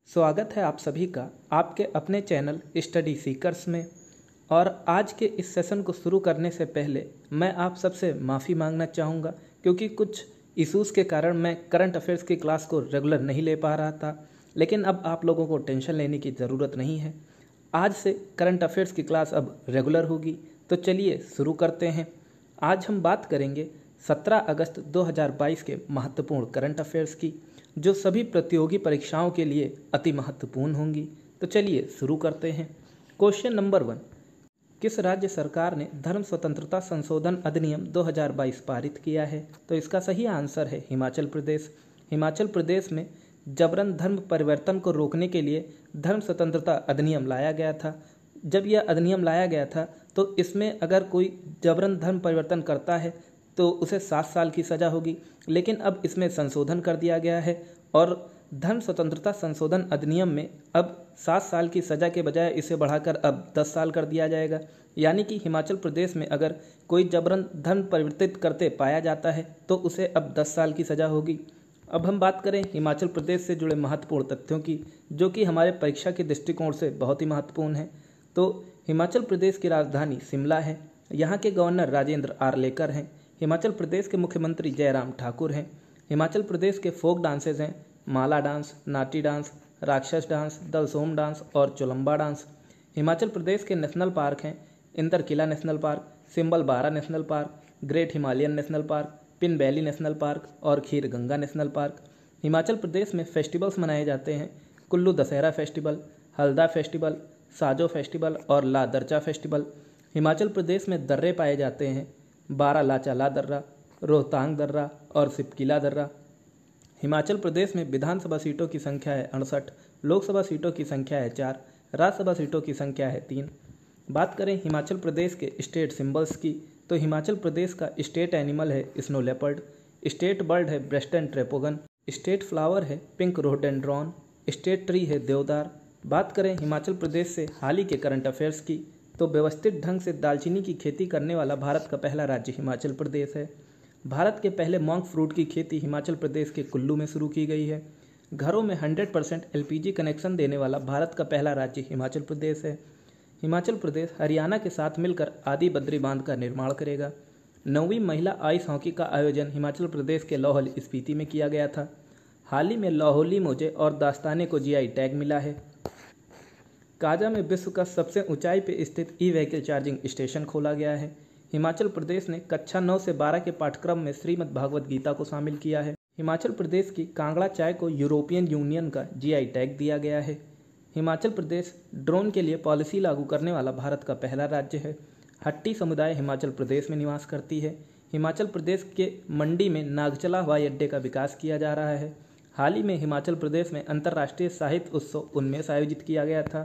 स्वागत है आप सभी का आपके अपने चैनल स्टडी सीकर्स में। और आज के इस सेशन को शुरू करने से पहले मैं आप सबसे माफ़ी मांगना चाहूँगा, क्योंकि कुछ इश्यूज़ के कारण मैं करंट अफेयर्स की क्लास को रेगुलर नहीं ले पा रहा था। लेकिन अब आप लोगों को टेंशन लेने की ज़रूरत नहीं है। आज से करंट अफेयर्स की क्लास अब रेगुलर होगी। तो चलिए शुरू करते हैं। आज हम बात करेंगे 17 अगस्त 2022 के महत्वपूर्ण करंट अफेयर्स की, जो सभी प्रतियोगी परीक्षाओं के लिए अति महत्वपूर्ण होंगी। तो चलिए शुरू करते हैं। क्वेश्चन नंबर 1, किस राज्य सरकार ने धर्म स्वतंत्रता संशोधन अधिनियम 2022 पारित किया है? तो इसका सही आंसर है हिमाचल प्रदेश। हिमाचल प्रदेश में जबरन धर्म परिवर्तन को रोकने के लिए धर्म स्वतंत्रता अधिनियम लाया गया था। जब यह अधिनियम लाया गया था तो इसमें अगर कोई जबरन धर्म परिवर्तन करता है तो उसे 7 साल की सज़ा होगी। लेकिन अब इसमें संशोधन कर दिया गया है और धर्म स्वतंत्रता संशोधन अधिनियम में अब 7 साल की सज़ा के बजाय इसे बढ़ाकर अब 10 साल कर दिया जाएगा। यानी कि हिमाचल प्रदेश में अगर कोई जबरन धर्म परिवर्तित करते पाया जाता है तो उसे अब 10 साल की सज़ा होगी। अब हम बात करें हिमाचल प्रदेश से जुड़े महत्वपूर्ण तथ्यों की, जो कि हमारे परीक्षा के दृष्टिकोण से बहुत ही महत्वपूर्ण है। तो हिमाचल प्रदेश की राजधानी शिमला है। यहाँ के गवर्नर राजेंद्र आर्लेकर हैं। हिमाचल प्रदेश के मुख्यमंत्री जयराम ठाकुर हैं। हिमाचल प्रदेश के फोक डांसेज हैं Mala dance, Nati dance, Rakshas dance, Dalsom dance और चोलम्बा डांस। हिमाचल प्रदेश के नेशनल पार्क हैं Inderkilla national park, Simbalbara national park, great Himalayan national park, Pin valley national park और Khirganga national park. Himachal Pradesh में फेस्टिवल्स मनाए जाते हैं Kullu Dussehra festival, Halda festival, Sazo festival और ला दरचा फेस्टिवल। हिमाचल प्रदेश में दर्रे पाए जाते हैं बारा लाचा दर्रा, रोहतांग दर्रा और सिपकिला दर्रा। हिमाचल प्रदेश में विधानसभा सीटों की संख्या है 68, लोकसभा सीटों की संख्या है 4, राज्यसभा सीटों की संख्या है 3। बात करें हिमाचल प्रदेश के स्टेट सिंबल्स की, तो हिमाचल प्रदेश का स्टेट एनिमल है स्नो लेपर्ड, स्टेट बर्ड है ब्रेस्टन ट्रेपोगन, स्टेट फ्लावर है पिंक रोडेंड्रॉन, स्टेट ट्री है देवदार। बात करें हिमाचल प्रदेश से हाल ही के करंट अफेयर्स की, तो व्यवस्थित ढंग से दालचीनी की खेती करने वाला भारत का पहला राज्य हिमाचल प्रदेश है। भारत के पहले मॉन्क फ्रूट की खेती हिमाचल प्रदेश के कुल्लू में शुरू की गई है। घरों में 100% LPG कनेक्शन देने वाला भारत का पहला राज्य हिमाचल प्रदेश है। हिमाचल प्रदेश हरियाणा के साथ मिलकर आदि बद्री बांध का निर्माण करेगा। 9वीं महिला आइस हॉकी का आयोजन हिमाचल प्रदेश के लाहौल स्पीति में किया गया था। हाल ही में लाहौली मोजे और दास्ताने को GI टैग मिला है। काजा में विश्व का सबसे ऊंचाई पर स्थित ई-व्हीकल चार्जिंग स्टेशन खोला गया है। हिमाचल प्रदेश ने कक्षा 9 से 12 के पाठ्यक्रम में श्रीमद् भागवत गीता को शामिल किया है। हिमाचल प्रदेश की कांगड़ा चाय को यूरोपियन यूनियन का GI टैग दिया गया है। हिमाचल प्रदेश ड्रोन के लिए पॉलिसी लागू करने वाला भारत का पहला राज्य है। हट्टी समुदाय हिमाचल प्रदेश में निवास करती है। हिमाचल प्रदेश के मंडी में नागचला हवाई अड्डे का विकास किया जा रहा है। हाल ही में हिमाचल प्रदेश में अंतर्राष्ट्रीय साहित्य उत्सव 19 आयोजित किया गया था।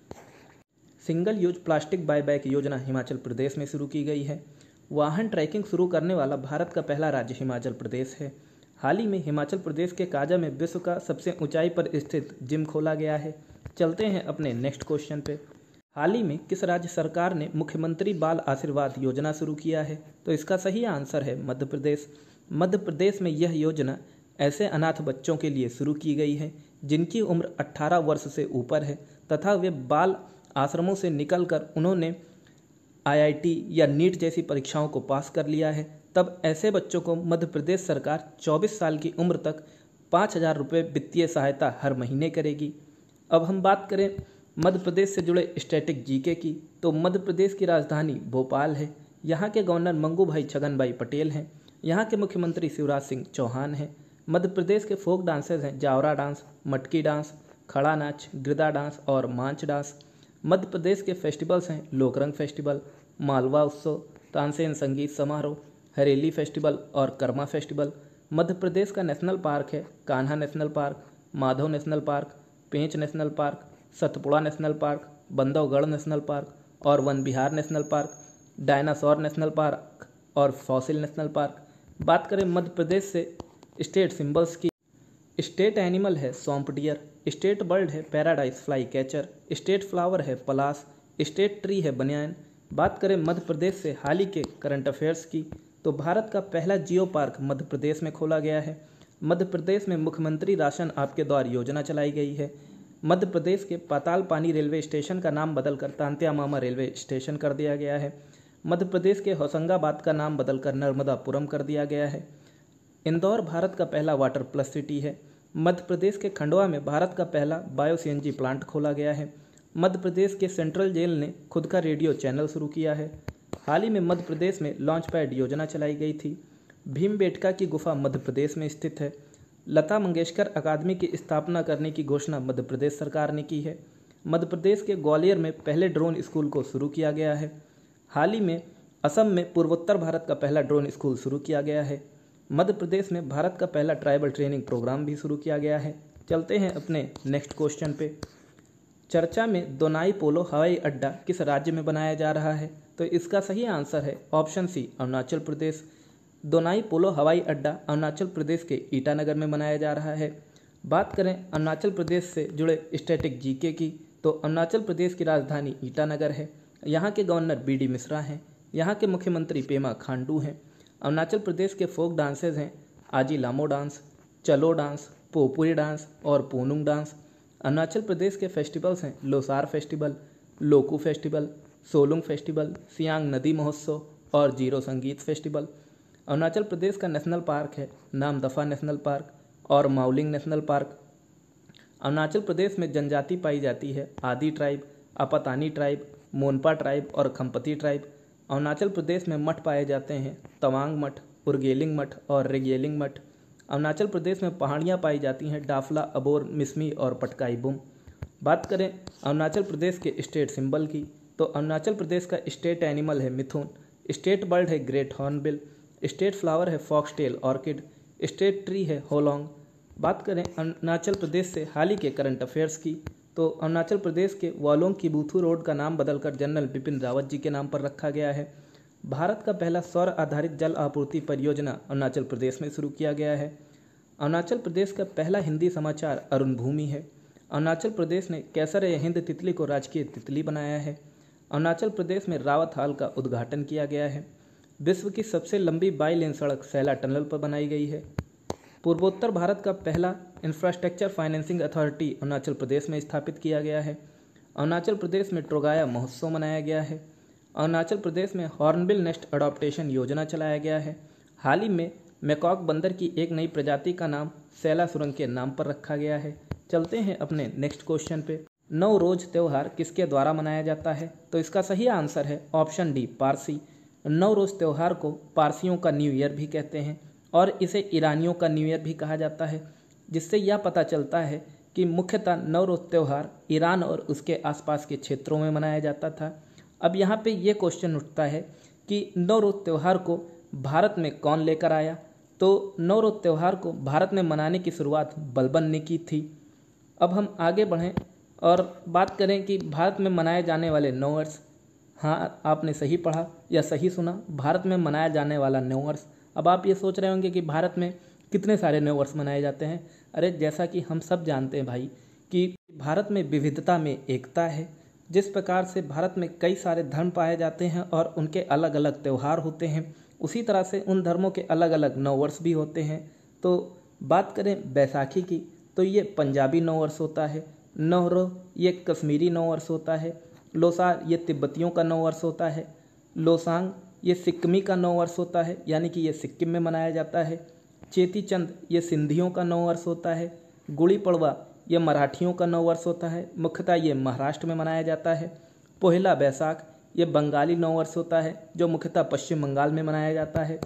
सिंगल यूज प्लास्टिक बायबैक योजना हिमाचल प्रदेश में शुरू की गई है। वाहन ट्रैकिंग शुरू करने वाला भारत का पहला राज्य हिमाचल प्रदेश है। हाल ही में हिमाचल प्रदेश के काजा में विश्व का सबसे ऊंचाई पर स्थित जिम खोला गया है। चलते हैं अपने नेक्स्ट क्वेश्चन पे। हाल ही में किस राज्य सरकार ने मुख्यमंत्री बाल आशीर्वाद योजना शुरू किया है? तो इसका सही आंसर है मध्य प्रदेश। मध्य प्रदेश में यह योजना ऐसे अनाथ बच्चों के लिए शुरू की गई है जिनकी उम्र 18 वर्ष से ऊपर है तथा वे बाल आश्रमों से निकलकर उन्होंने IIT या नीट जैसी परीक्षाओं को पास कर लिया है। तब ऐसे बच्चों को मध्य प्रदेश सरकार 24 साल की उम्र तक 5,000 रुपये वित्तीय सहायता हर महीने करेगी। अब हम बात करें मध्य प्रदेश से जुड़े स्टैटिक GK की, तो मध्य प्रदेश की राजधानी भोपाल है। यहाँ के गवर्नर मंगू भाई छगन भाई पटेल हैं। यहाँ के मुख्यमंत्री शिवराज सिंह चौहान हैं। मध्य प्रदेश के फोक डांसेज हैं जावरा डांस, मटकी डांस, खड़ा नाच, गिरदा डांस और मांच डांस। मध्य प्रदेश के फेस्टिवल्स हैं लोकरंग फेस्टिवल, मालवा उत्सव, तानसेन संगीत समारोह, हरेली फेस्टिवल और कर्मा फेस्टिवल। मध्य प्रदेश का नेशनल पार्क है Kanha national park, Madhav national park, Pench national park, Satpura national park, Bandhavgarh national park और Van Vihar national park, dinosaur national park और फॉसिल नेशनल पार्क। बात करें मध्य प्रदेश से स्टेट सिंबल्स की, स्टेट एनिमल है सौंप डियर, स्टेट बर्ड है paradise flycatcher, state flower है Palash, state tree है बनियान। बात करें मध्य प्रदेश से हाल ही के करंट अफेयर्स की, तो भारत का पहला जियो पार्क मध्य प्रदेश में खोला गया है। मध्य प्रदेश में मुख्यमंत्री राशन आपके द्वार योजना चलाई गई है। मध्य प्रदेश के पातालपानी रेलवे स्टेशन का नाम बदलकर तांत्या मामा रेलवे स्टेशन कर दिया गया है। मध्य प्रदेश के होशंगाबाद का नाम बदलकर नर्मदापुरम कर दिया गया है। इंदौर भारत का पहला वाटर प्लस सिटी है। मध्य प्रदेश के खंडवा में भारत का पहला बायो सीएनजी प्लांट खोला गया है। मध्य प्रदेश के सेंट्रल जेल ने खुद का रेडियो चैनल शुरू किया है। हाल ही में मध्य प्रदेश में लॉन्च पैड योजना चलाई गई थी। भीमबेटका की गुफा मध्य प्रदेश में स्थित है। लता मंगेशकर अकादमी की स्थापना करने की घोषणा मध्य प्रदेश सरकार ने की है। मध्य प्रदेश के ग्वालियर में पहले ड्रोन स्कूल को शुरू किया गया है। हाल ही में असम में पूर्वोत्तर भारत का पहला ड्रोन स्कूल शुरू किया गया है। मध्य प्रदेश में भारत का पहला ट्राइबल ट्रेनिंग प्रोग्राम भी शुरू किया गया है। चलते हैं अपने नेक्स्ट क्वेश्चन पे। चर्चा में दोनाई पोलो हवाई अड्डा किस राज्य में बनाया जा रहा है? तो इसका सही आंसर है ऑप्शन सी, अरुणाचल प्रदेश। दोनाई पोलो हवाई अड्डा अरुणाचल प्रदेश के ईटानगर में बनाया जा रहा है। बात करें अरुणाचल प्रदेश से जुड़े स्टैटिक जीके की, तो अरुणाचल प्रदेश की राजधानी ईटानगर है। यहाँ के गवर्नर बीडी मिश्रा हैं। यहाँ के मुख्यमंत्री पेमा खांडू हैं। अरुणाचल प्रदेश के फोक डांसेज हैं आजी लामो डांस, चलो डांस, पोपुरी डांस और पूनुंग डांस। अरुणाचल प्रदेश के फेस्टिवल्स हैं Losar festival, Loku festival, Solung festival, Siang नदी महोत्सव और जीरो संगीत फेस्टिवल। अरुणाचल प्रदेश का नेशनल पार्क है नामदफा नेशनल पार्क और माउलिंग नेशनल पार्क। अरुणाचल प्रदेश में जनजाति पाई जाती है Adi tribe, Apatani tribe, Monpa tribe और खम्पती ट्राइब। अरुणाचल प्रदेश में मठ पाए जाते हैं तवांग मठ, उर्गेलिंग मठ और रेगेलिंग मठ। अरुणाचल प्रदेश में पहाड़ियाँ पाई जाती हैं डाफला, अबोर, मिसमी और पटकाई बुम। बात करें अरुणाचल प्रदेश के स्टेट सिंबल की, तो अरुणाचल प्रदेश का स्टेट एनिमल है मिथुन, स्टेट बर्ड है ग्रेट हॉर्नबिल, स्टेट फ्लावर है फॉक्सटेल ऑर्किड, स्टेट ट्री है होलोंग। बात करें अरुणाचल प्रदेश से हाल ही के करंट अफेयर्स की, तो अरुणाचल प्रदेश के वालोंग की बूथू रोड का नाम बदलकर जनरल बिपिन रावत जी के नाम पर रखा गया है। भारत का पहला सौर आधारित जल आपूर्ति परियोजना अरुणाचल प्रदेश में शुरू किया गया है। अरुणाचल प्रदेश का पहला हिंदी समाचार अरुण भूमि है। अरुणाचल प्रदेश ने कैसर-ए-हिंद तितली को राजकीय तितली बनाया है। अरुणाचल प्रदेश में रावत हाल का उद्घाटन किया गया है। विश्व की सबसे लंबी बाई लेन सड़क सैला टनल पर बनाई गई है। पूर्वोत्तर भारत का पहला infrastructure financing authority Arunachal Pradesh में स्थापित किया गया है। अरुणाचल प्रदेश में ट्रोगाया महोत्सव मनाया गया है। अरुणाचल प्रदेश में हॉर्नबिल नेस्ट अडॉप्टेशन योजना चलाया गया है। हाल ही में मैकॉक बंदर की एक नई प्रजाति का नाम सैला सुरंग के नाम पर रखा गया है। चलते हैं अपने नेक्स्ट क्वेश्चन पे। नवरोज त्यौहार किसके द्वारा मनाया जाता है? तो इसका सही आंसर है ऑप्शन डी, पारसी। नवरोज त्यौहार को पारसियों का न्यू ईयर भी कहते हैं और इसे ईरानियों का न्यू ईयर भी कहा जाता है, जिससे यह पता चलता है कि मुख्यतः नवरोज त्यौहार ईरान और उसके आसपास के क्षेत्रों में मनाया जाता था। अब यहाँ पे ये क्वेश्चन उठता है कि नवरोज त्यौहार को भारत में कौन लेकर आया? तो नवरोज त्यौहार को भारत में मनाने की शुरुआत बलबन ने की थी। अब हम आगे बढ़ें और बात करें कि भारत में मनाए जाने वाले नववर्ष। हाँ, आपने सही पढ़ा या सही सुना, भारत में मनाया जाने वाला नववर्ष। अब आप ये सोच रहे होंगे कि भारत में कितने सारे नववर्ष मनाए जाते हैं। अरे जैसा कि हम सब जानते हैं भाई कि भारत में विविधता में एकता है। जिस प्रकार से भारत में कई सारे धर्म पाए जाते हैं और उनके अलग अलग त्यौहार होते हैं, उसी तरह से उन धर्मों के अलग अलग नववर्ष भी होते हैं। तो बात करें बैसाखी की, तो ये पंजाबी नववर्ष होता है। नवरोह ये कश्मीरी नववर्ष होता है। लोसार ये तिब्बतियों का नववर्ष होता है। लोसांग ये सिक्किमी का नववर्ष होता है, यानी कि ये सिक्किम में मनाया जाता है। चेती चंद ये सिंधियों का नववर्ष होता है। गुड़ी पड़वा ये मराठियों का नववर्ष होता है, मुख्यतः ये महाराष्ट्र में मनाया जाता है। पोहला बैसाख ये बंगाली नववर्ष होता है, जो मुख्यतः पश्चिम बंगाल में मनाया जाता है।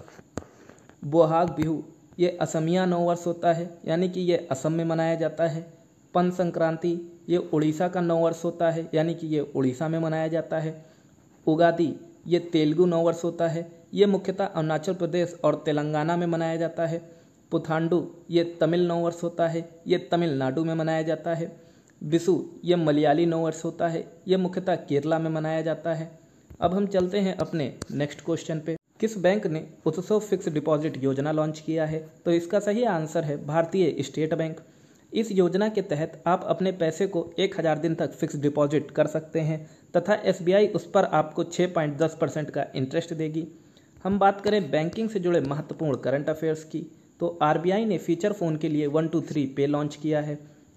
बोहाग बिहू ये असमिया नववर्ष होता है, यानी कि ये असम में मनाया जाता है। पन संक्रांति ये उड़ीसा का नववर्ष होता है, यानी कि ये उड़ीसा में मनाया जाता है। उगादी ये तेलुगु नववर्ष होता है, ये मुख्यतः अरुणाचल प्रदेश और तेलंगाना में मनाया जाता है। पुथांडु ये तमिल नववर्ष होता है, ये तमिलनाडु में मनाया जाता है। विशु ये मलयाली नववर्ष होता है, ये मुख्यतः केरला में मनाया जाता है। अब हम चलते हैं अपने नेक्स्ट क्वेश्चन पे। किस बैंक ने उत्सव फिक्स डिपॉजिट योजना लॉन्च किया है? तो इसका सही आंसर है भारतीय स्टेट बैंक। इस योजना के तहत आप अपने पैसे को 1000 दिन तक फिक्स डिपॉजिट कर सकते हैं तथा SBI उस पर आपको 6.10% का इंटरेस्ट देगी। हम बात करें बैंकिंग से जुड़े महत्वपूर्ण करंट अफेयर्स की, तो RBI ने फीचर फ़ोन के लिए 123 पे लॉन्च किया है।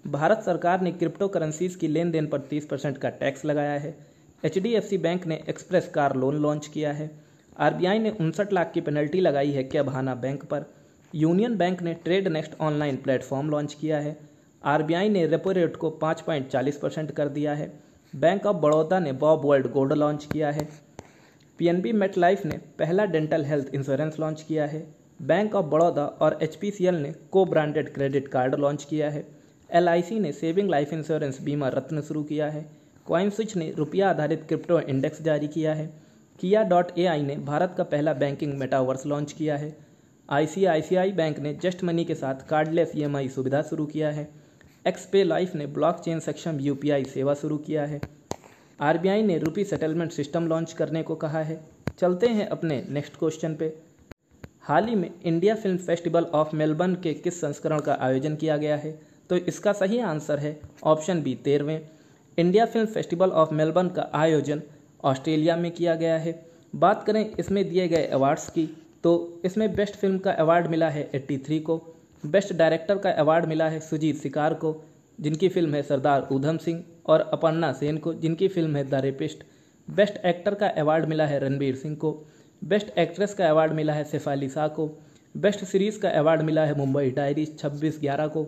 भारत सरकार ने क्रिप्टो करेंसीज की लेन देन पर 30% का टैक्स लगाया है। HDFC बैंक ने एक्सप्रेस कार लोन लॉन्च किया है। RBI ने 59 लाख की पेनल्टी लगाई है क्या बहाना बैंक पर। यूनियन बैंक ने trade next online platform launch किया है। RBI ने रेपो रेट को 5.40% कर दिया है। बैंक ऑफ बड़ौदा ने बॉब वर्ल्ड गोल्ड लॉन्च किया है। PNB मेटलाइफ ने पहला डेंटल हेल्थ इंश्योरेंस लॉन्च किया है। बैंक ऑफ बड़ौदा और HPCL ने को ब्रांडेड क्रेडिट कार्ड लॉन्च किया है। LIC ने सेविंग लाइफ इंश्योरेंस बीमा रत्न शुरू किया है। कॉइनस्विच ने रुपया आधारित क्रिप्टो इंडेक्स जारी किया है। Kia.ai ने भारत का पहला बैंकिंग मेटावर्स लॉन्च किया है। ICICI बैंक ने जस्ट मनी के साथ कार्डलेस EMI सुविधा शुरू किया है। XPay लाइफ ने ब्लॉकचेन सक्षम UPI सेवा शुरू किया है। RBI ने रुपी सेटलमेंट सिस्टम लॉन्च करने को कहा है। चलते हैं अपने नेक्स्ट क्वेश्चन पे। हाल ही में India film festival of Melbourne के किस संस्करण का आयोजन किया गया है? तो इसका सही आंसर है ऑप्शन बी 13वें। India film festival of Melbourne का आयोजन ऑस्ट्रेलिया में किया गया है। बात करें इसमें दिए गए अवार्ड्स की, तो इसमें बेस्ट फिल्म का अवार्ड मिला है 83 को। बेस्ट डायरेक्टर का अवार्ड मिला है सुजीत सिकार को, जिनकी फिल्म है सरदार उधम सिंह, और अपर्णा सेन को, जिनकी फिल्म है द रेपिस्ट। बेस्ट एक्टर का अवार्ड मिला है रणबीर सिंह को। बेस्ट एक्ट्रेस का अवार्ड मिला है शेफाली शाह को। बेस्ट सीरीज़ का अवार्ड मिला है मुंबई डायरीज 26/11 को।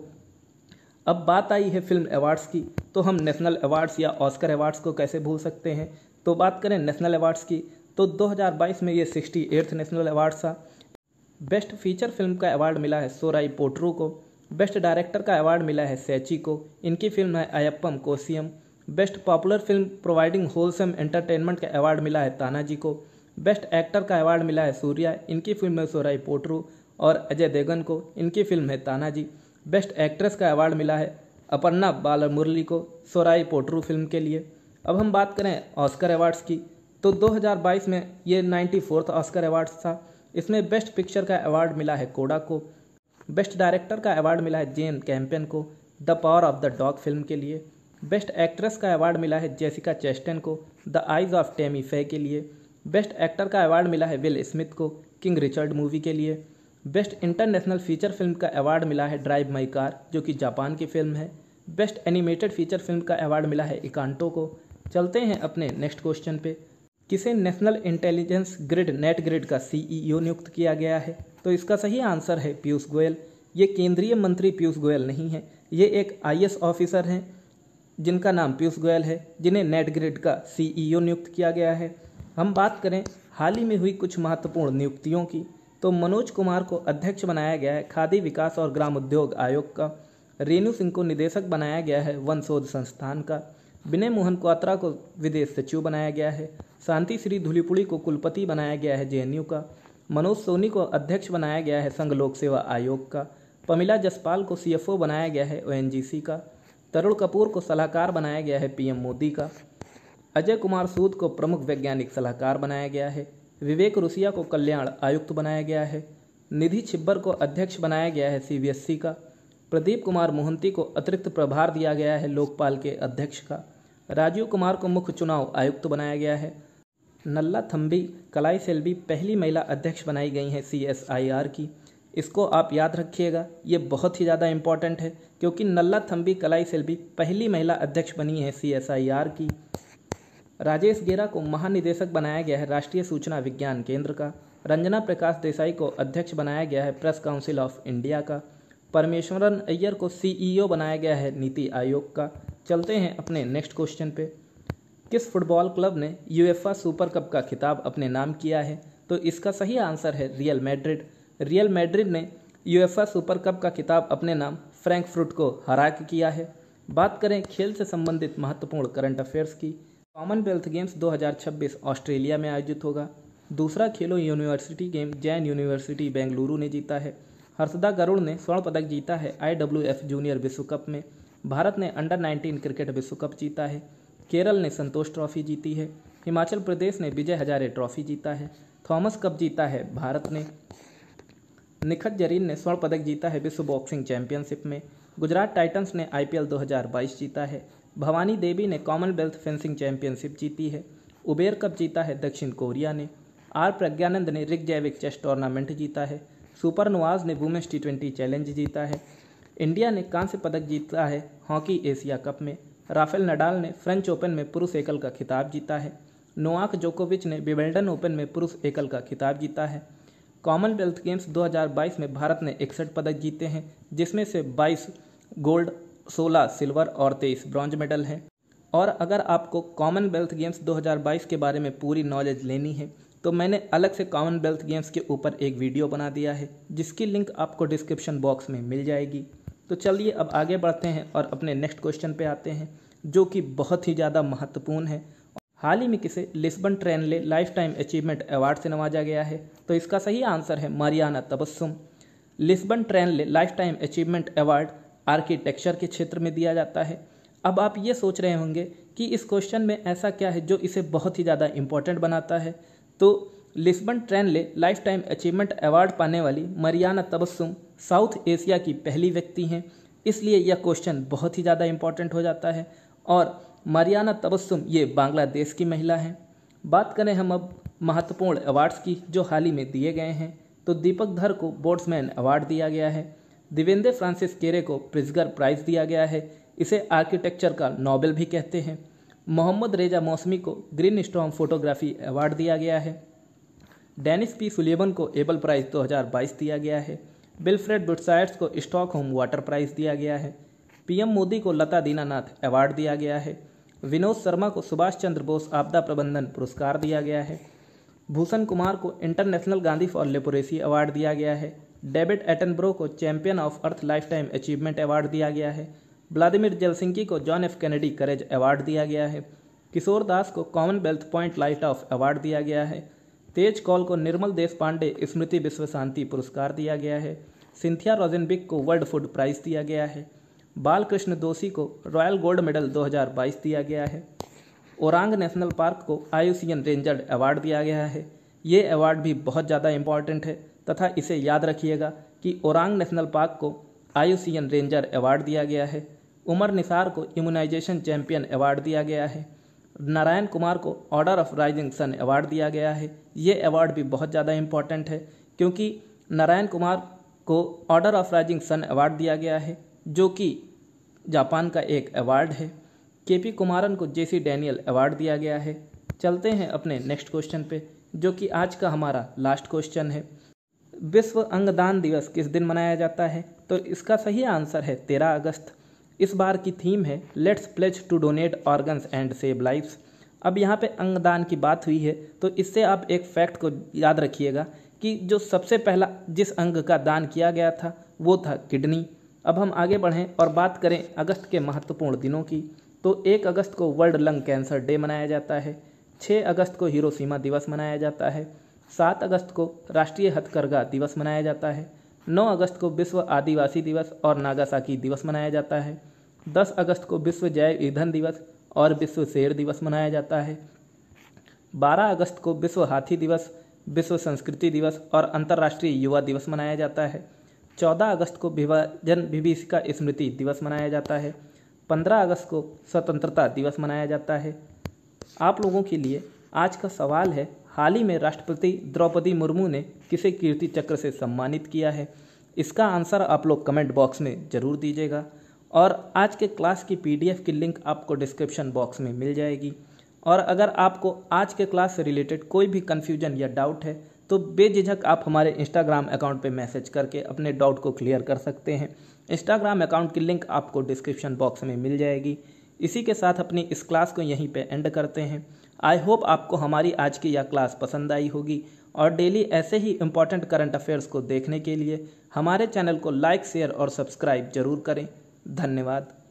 अब बात आई है फिल्म अवार्ड्स की, तो हम नेशनल अवार्ड्स या ऑस्कर अवार्ड्स को कैसे भूल सकते हैं। तो बात करें नेशनल अवार्ड्स की, तो 2022 में ये 68th नेशनल अवार्ड था। बेस्ट फीचर फिल्म का अवार्ड मिला है सोराई पोट्रू को। बेस्ट डायरेक्टर का अवार्ड मिला है सैची को, इनकी फिल्म है Ayyappanum Koshiyum. Best popular film providing wholesome entertainment का अवार्ड मिला है तानाजी को। बेस्ट एक्टर का अवार्ड मिला है सूर्या, इनकी फिल्म है सोराई पोट्रू, और अजय देवगन को, इनकी फिल्म है तानाजी। बेस्ट एक्ट्रेस का अवार्ड मिला है अपर्णा बालामुरली को सोराई पोट्रू फिल्म के लिए। अब हम बात करें ऑस्कर अवार्ड्स की, तो 2022 में ये 94th ऑस्कर अवार्ड्स था। इसमें बेस्ट पिक्चर का अवार्ड मिला है कोडा को। बेस्ट डायरेक्टर का अवार्ड मिला है जेन कैम्पियन को the power of the dog film के लिए। बेस्ट एक्ट्रेस का अवार्ड मिला है जेसिका चेस्टन को द आइज ऑफ टेमी फे के लिए। बेस्ट एक्टर का अवार्ड मिला है विल स्मिथ को किंग रिचर्ड मूवी के लिए। बेस्ट इंटरनेशनल फीचर फिल्म का अवार्ड मिला है ड्राइव माई कार, जो कि जापान की फिल्म है। बेस्ट एनिमेटेड फीचर फिल्म का अवार्ड मिला है इकांटो को। चलते हैं अपने नेक्स्ट क्वेश्चन पे। किसे national intelligence grid net grid का CEO नियुक्त किया गया है? तो इसका सही आंसर है पीयूष गोयल। ये केंद्रीय मंत्री पीयूष गोयल नहीं है, ये एक IAS ऑफिसर हैं जिनका नाम पीयूष गोयल है, जिन्हें नेट ग्रिड का CEO नियुक्त किया गया है। हम बात करें हाल ही में हुई कुछ महत्वपूर्ण नियुक्तियों की, तो मनोज कुमार को अध्यक्ष बनाया गया है खादी विकास और ग्राम उद्योग आयोग का। रेणु सिंह को निदेशक बनाया गया है वन शोध संस्थान का। विनय मोहन क्वात्रा को विदेश सचिव बनाया गया है। शांति श्री धुलीपुड़ी को कुलपति बनाया गया है JNU का। मनोज सोनी को अध्यक्ष बनाया गया है संघ लोक सेवा आयोग का। पमिला जसपाल को CFO बनाया गया है ONGC का। तरुण कपूर को सलाहकार बनाया गया है PM मोदी का। अजय कुमार सूद को प्रमुख वैज्ञानिक सलाहकार बनाया गया है। विवेक रुसिया को कल्याण आयुक्त बनाया गया है। निधि छिब्बर को अध्यक्ष बनाया गया है CBSE का। प्रदीप कुमार मोहंती को अतिरिक्त प्रभार दिया गया है लोकपाल के अध्यक्ष का। राजीव कुमार को मुख्य चुनाव आयुक्त बनाया गया है। नल्ला थम्बी कलाई सेल्वी पहली महिला अध्यक्ष बनाई गई हैं CSIR की। इसको आप याद रखिएगा, ये बहुत ही ज़्यादा इम्पॉर्टेंट है, क्योंकि नल्ला थम्बी कलाई सेल्वी पहली महिला अध्यक्ष बनी है CSIR की। राजेश गेरा को महानिदेशक बनाया गया है राष्ट्रीय सूचना विज्ञान केंद्र का। रंजना प्रकाश देसाई को अध्यक्ष बनाया गया है प्रेस काउंसिल ऑफ इंडिया का। परमेश्वरन अय्यर को CEO बनाया गया है नीति आयोग का। चलते हैं अपने नेक्स्ट क्वेश्चन पे। किस फुटबॉल क्लब ने UEFA सुपर कप का खिताब अपने नाम किया है? तो इसका सही आंसर है रियल मैड्रिड। रियल मैड्रिड ने UEFA सुपर कप का खिताब अपने नाम फ्रैंकफर्ट को हरा के किया है। बात करें खेल से संबंधित महत्वपूर्ण करंट अफेयर्स की, कॉमनवेल्थ गेम्स 2026 ऑस्ट्रेलिया में आयोजित होगा। दूसरा Khelo university game Jain university Bengaluru ने जीता है। हर्षदा गरुड़ ने स्वर्ण पदक जीता है IWF जूनियर विश्व कप में। भारत ने अंडर-19 क्रिकेट विश्व कप जीता है। केरल ने संतोष ट्रॉफी जीती है। हिमाचल प्रदेश ने विजय हजारे ट्रॉफी जीता है। थॉमस कप जीता है भारत ने। निखत जरीन ने स्वर्ण पदक जीता है विश्व बॉक्सिंग चैंपियनशिप में। गुजरात टाइटंस ने IPL 2022 जीता है। भवानी देवी ने कॉमनवेल्थ फेंसिंग चैंपियनशिप जीती है। उबेर कप जीता है दक्षिण कोरिया ने। R प्रज्ञानंद ने रिकजैविक चेस टूर्नामेंट जीता है। सुपर नवाज ने वुमेन्स T20 चैलेंज जीता है। इंडिया ने कांस्य पदक जीता है हॉकी एशिया कप में। राफेल नडाल ने फ्रेंच ओपन में पुरुष एकल का खिताब जीता है। नोवाक जोकोविच ने विंबलडन ओपन में पुरुष एकल का खिताब जीता है। कॉमनवेल्थ गेम्स 2022 में भारत ने 61 पदक जीते हैं, जिसमें से 22 गोल्ड, 16 सिल्वर और 23 ब्रॉन्ज मेडल हैं। और अगर आपको कॉमनवेल्थ गेम्स 2022 के बारे में पूरी नॉलेज लेनी है तो मैंने अलग से कॉमनवेल्थ गेम्स के ऊपर एक वीडियो बना दिया है, जिसकी लिंक आपको डिस्क्रिप्शन बॉक्स में मिल जाएगी। तो चलिए अब आगे बढ़ते हैं और अपने नेक्स्ट क्वेश्चन पे आते हैं, जो कि बहुत ही ज़्यादा महत्वपूर्ण है। हाल ही में किसे Lisbon triennale lifetime achievement award से नवाजा गया है? तो इसका सही आंसर है Marina Tabassum. Lisbon triennale lifetime achievement award architecture के क्षेत्र में दिया जाता है। अब आप ये सोच रहे होंगे कि इस क्वेश्चन में ऐसा क्या है जो इसे बहुत ही ज़्यादा इम्पोर्टेंट बनाता है। तो Lisbon triennale lifetime achievement award पाने वाली मारियाना तबस्सुम साउथ एशिया की पहली व्यक्ति हैं, इसलिए यह क्वेश्चन बहुत ही ज़्यादा इम्पोर्टेंट हो जाता है। और मारियाना तबस्सुम ये बांग्लादेश की महिला हैं। बात करें हम अब महत्वपूर्ण अवार्ड्स की जो हाल ही में दिए गए हैं, तो दीपक धर को बोट्समैन अवार्ड दिया गया है। देवेंद्र फ्रांसिस केरे को प्रिट्जगर प्राइज़ दिया गया है, इसे आर्किटेक्चर का नोबेल भी कहते हैं। मोहम्मद रेजा मौसमी को ग्रीन स्टॉर्म फोटोग्राफी अवार्ड दिया गया है। डेनिस पी सुलेवन को एबल प्राइज़ 2022 दिया गया है। विल्फ्रेड बुटसायर्स को स्टॉकहोम वाटर प्राइज़ दिया गया है। पीएम मोदी को लता दीनानाथ अवार्ड दिया गया है। विनोद शर्मा को सुभाष चंद्र बोस आपदा प्रबंधन पुरस्कार दिया गया है। भूषण कुमार को international Gandhi for leprosy award दिया गया है। डेविड एटनबरो को champion of earth lifetime achievement award दिया गया है। व्लादिमीर जेलसिंकी को John F Kennedy courage award दिया गया है। किशोर दास को Commonwealth point light of award दिया गया है। तेज कौल को निर्मल देश पांडे स्मृति विश्व शांति पुरस्कार दिया गया है। सिंथिया रोजेनबिक को वर्ल्ड फूड प्राइज़ दिया गया है। बालकृष्ण दोषी को रॉयल गोल्ड मेडल 2022 दिया गया है। ओरांग नेशनल पार्क को IUCN रेंजर अवार्ड दिया गया है। ये अवार्ड भी बहुत ज़्यादा इम्पॉर्टेंट है तथा इसे याद रखिएगा कि ओरांग नेशनल पार्क को IUCN रेंजर अवार्ड दिया गया है। उमर निसार को इम्यूनाइजेशन चैंपियन अवार्ड दिया गया है। नारायण कुमार को order of rising sun award दिया गया है। ये अवार्ड भी बहुत ज़्यादा इम्पॉर्टेंट है, क्योंकि नारायण कुमार को order of rising sun award दिया गया है, जो कि जापान का एक अवार्ड है। KP कुमारन को JC डैनियल अवार्ड दिया गया है। चलते हैं अपने नेक्स्ट क्वेश्चन पे, जो कि आज का हमारा लास्ट क्वेश्चन है। विश्व अंगदान दिवस किस दिन मनाया जाता है? तो इसका सही आंसर है 13 अगस्त। इस बार की थीम है let's pledge to donate organs and save lives. अब यहाँ पे अंगदान की बात हुई है, तो इससे आप एक फैक्ट को याद रखिएगा कि जो सबसे पहला जिस अंग का दान किया गया था वो था किडनी। अब हम आगे बढ़ें और बात करें अगस्त के महत्वपूर्ण दिनों की, तो 1 अगस्त को वर्ल्ड लंग कैंसर डे मनाया जाता है। 6 अगस्त को हिरोशिमा दिवस मनाया जाता है। 7 अगस्त को राष्ट्रीय हथकरघा दिवस मनाया जाता है। 9 अगस्त को विश्व आदिवासी दिवस और नागासाकी दिवस मनाया जाता है। 10 अगस्त को विश्व जैव ईंधन दिवस और विश्व शेर दिवस मनाया जाता है। 12 अगस्त को विश्व हाथी दिवस, विश्व संस्कृति दिवस और अंतर्राष्ट्रीय युवा दिवस मनाया जाता है। 14 अगस्त को विभाजन विभीषिका स्मृति दिवस मनाया जाता है। 15 अगस्त को स्वतंत्रता दिवस मनाया जाता है। आप लोगों के लिए आज का सवाल है, हाल ही में राष्ट्रपति द्रौपदी मुर्मू ने किसे कीर्ति चक्र से सम्मानित किया है? इसका आंसर आप लोग कमेंट बॉक्स में ज़रूर दीजिएगा। और आज के क्लास की PDF की लिंक आपको डिस्क्रिप्शन बॉक्स में मिल जाएगी। और अगर आपको आज के क्लास से रिलेटेड कोई भी कन्फ्यूजन या डाउट है तो बेझिझक आप हमारे इंस्टाग्राम अकाउंट पे मैसेज करके अपने डाउट को क्लियर कर सकते हैं। इंस्टाग्राम अकाउंट की लिंक आपको डिस्क्रिप्शन बॉक्स में मिल जाएगी। इसी के साथ अपनी इस क्लास को यहीं पे एंड करते हैं। आई होप आपको हमारी आज की यह क्लास पसंद आई होगी और डेली ऐसे ही इम्पॉर्टेंट करंट अफेयर्स को देखने के लिए हमारे चैनल को लाइक, शेयर और सब्सक्राइब जरूर करें। धन्यवाद।